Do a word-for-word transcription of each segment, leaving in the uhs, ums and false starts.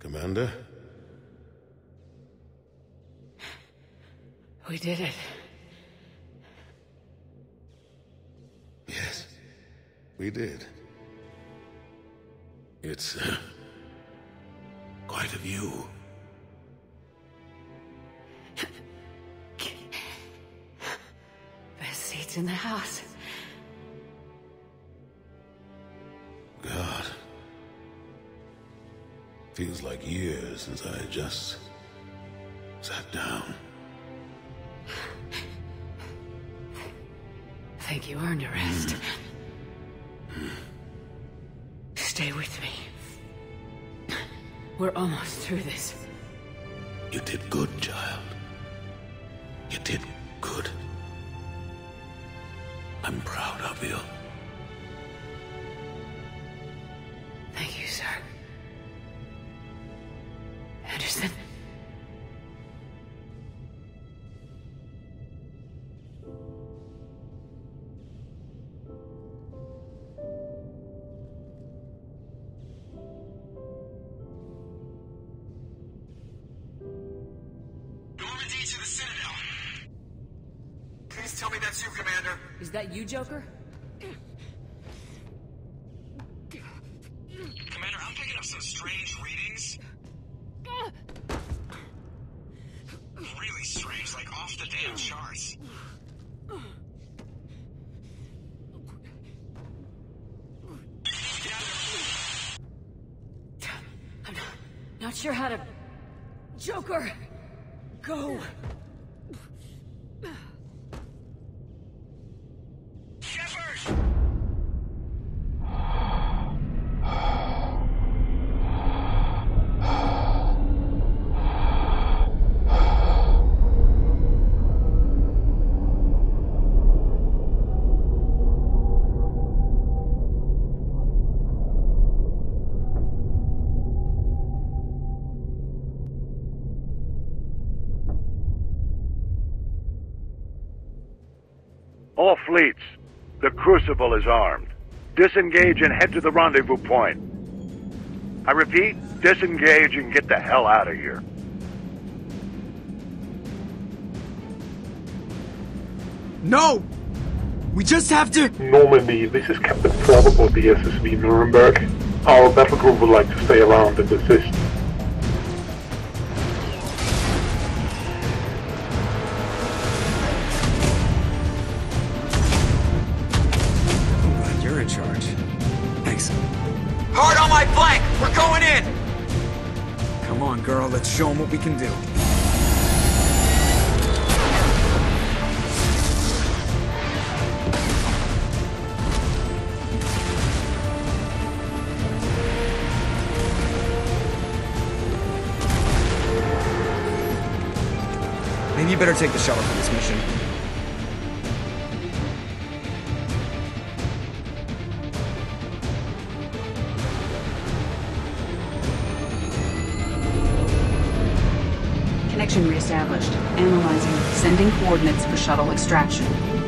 Commander? We did it. Yes, we did. It's uh, quite a view. Best seats in the house. God. Feels like years since I just sat down. Think you earned a rest. Mm. Stay with me. We're almost through this. You did good, child. You did good. I'm proud of you. Thank you, sir. Anderson? Tell me that's you, Commander. Is that you, Joker? Commander, I'm picking up some strange readings. Really strange, like off the damn charts. I'm not, not sure how to... Joker! Go! All fleets, the Crucible is armed. Disengage and head to the rendezvous point. I repeat, disengage and get the hell out of here. No! We just have to... Normandy, this is Captain Forbes aboard the S S V Nuremberg. Our battle group would like to stay around and assist. You're in charge. Thanks. Hard on my flank! We're going in! Come on, girl, let's show them what we can do. Maybe you better take the shuttle for this mission. Connection reestablished. Analyzing. Sending coordinates for shuttle extraction.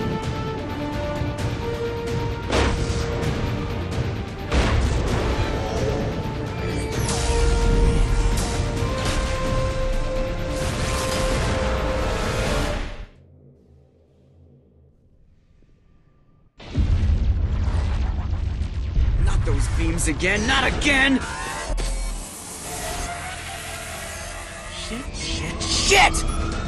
Not those beams again, not again! Shit, shit, shit!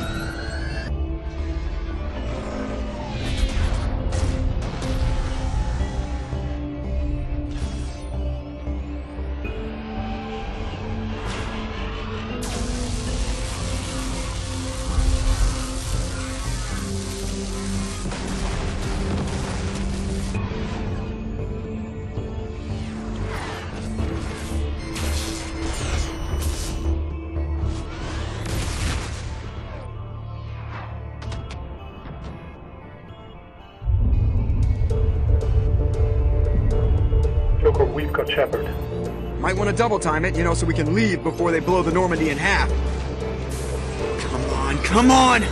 Joker, we've got Shepard. Might want to double time it, you know, so we can leave before they blow the Normandy in half. Come on, come on!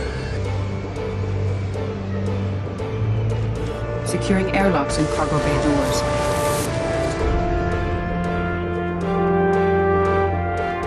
Securing airlocks and cargo bay doors.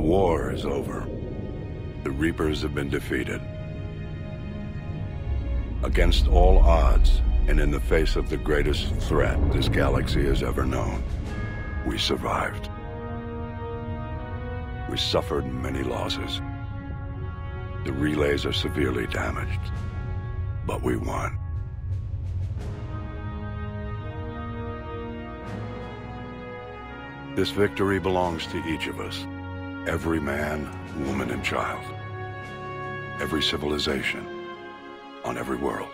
war is over. The Reapers have been defeated. Against all odds, and in the face of the greatest threat this galaxy has ever known, we survived. We suffered many losses. The relays are severely damaged, but we won. This victory belongs to each of us. Every man, woman, and child. Every civilization on every world.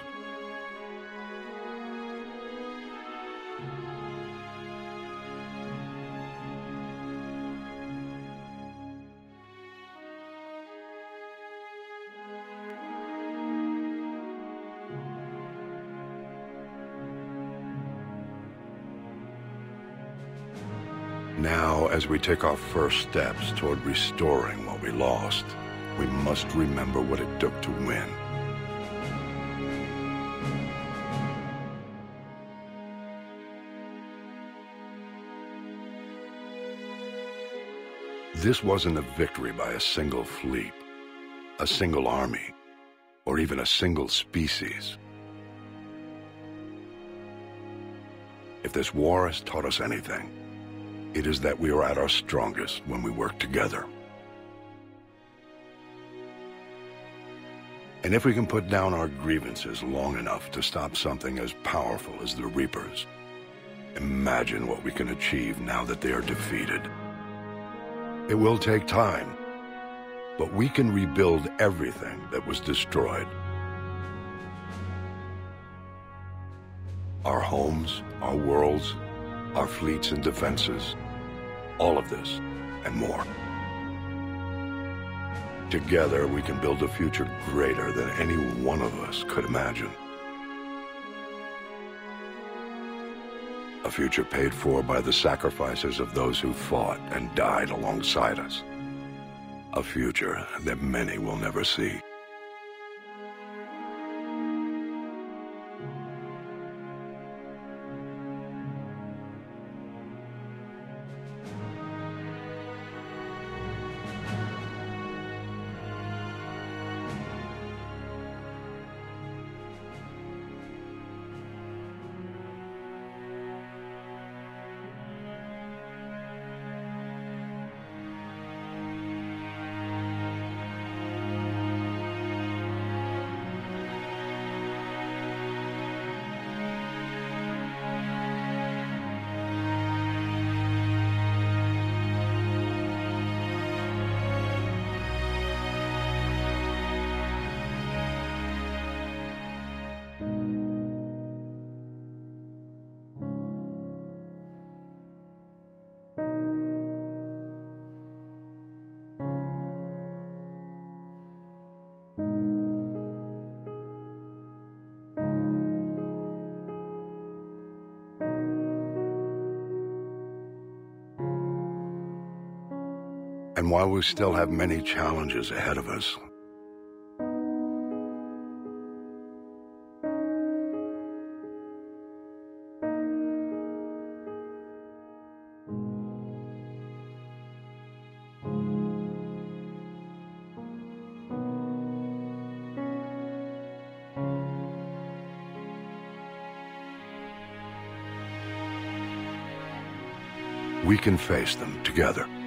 Now, as we take our first steps toward restoring what we lost, we must remember what it took to win. This wasn't a victory by a single fleet, a single army, or even a single species. If this war has taught us anything, it is that we are at our strongest when we work together. And if we can put down our grievances long enough to stop something as powerful as the Reapers, imagine what we can achieve now that they are defeated. It will take time, but we can rebuild everything that was destroyed. Our homes, our worlds, our fleets and defenses, all of this and more. Together, we can build a future greater than any one of us could imagine. A future paid for by the sacrifices of those who fought and died alongside us. A future that many will never see. And while we still have many challenges ahead of us, we can face them together.